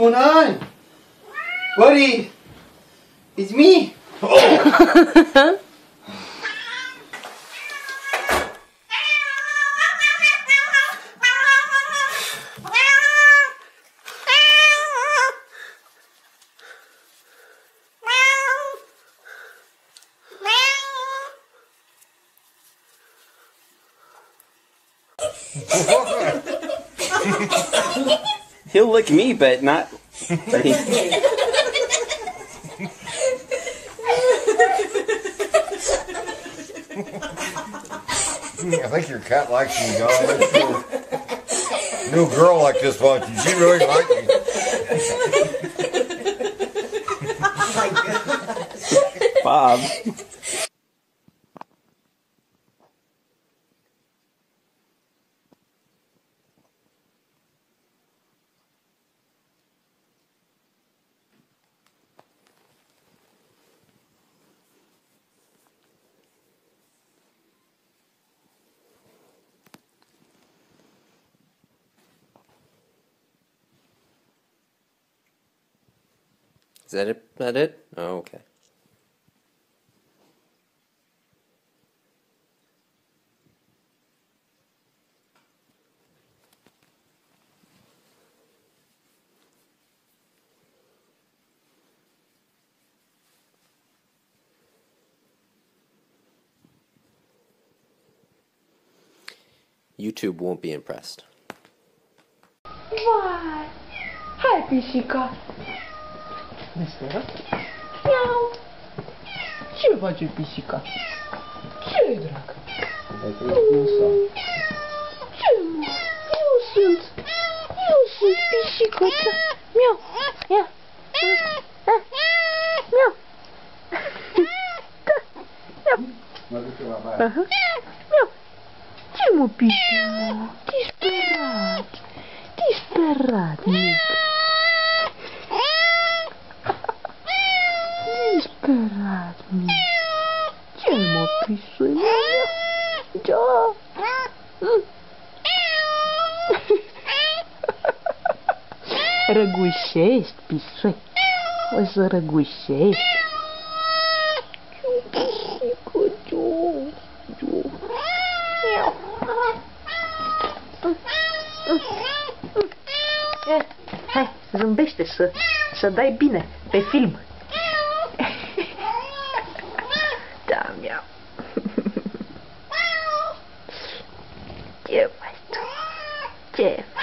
going on? Buddy! It's me! Oh. He'll lick me, but not. But he... I think your cat likes you, John. New girl like this wants you. She really likes you. Bob. Is that it? That it? Oh, okay. YouTube won't be impressed. Vai! Hai, pisica! Mister? Miau! Ce face pisica? Ce-i, drag? Ce, mă? Eu sunt pisica ta! Miau! Ia! Miau! Da! Miau! Miau! Ce, mă, pisica? Disperat! Disperat, mic! Disperat, mic! Ce, mă, pisuia? Da! Răgușești, pisui! O să răgușești! Hai, zâmbește să dai bine pe film. Da, miau. Ce faci tu? Ce